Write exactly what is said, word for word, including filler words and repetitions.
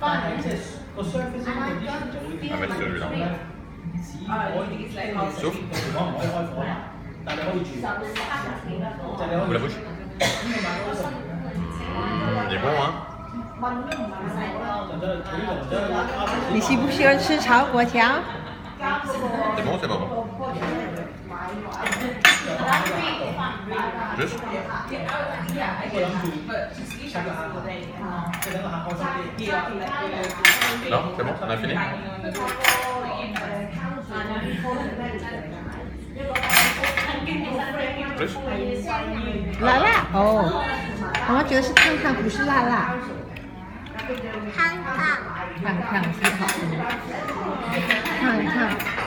Ah, mais celui-là. Souffle. Ouvre la bouche. Mmh, il est bon, hein? 你喜不喜欢吃炒粿条？ C'est bon ou c'est pas bon? Juste? Non, c'est bon, on a fini? Plus? 辣辣哦，我觉得是烫烫，不是辣辣。 烫烫， 烫烫是好，烫烫。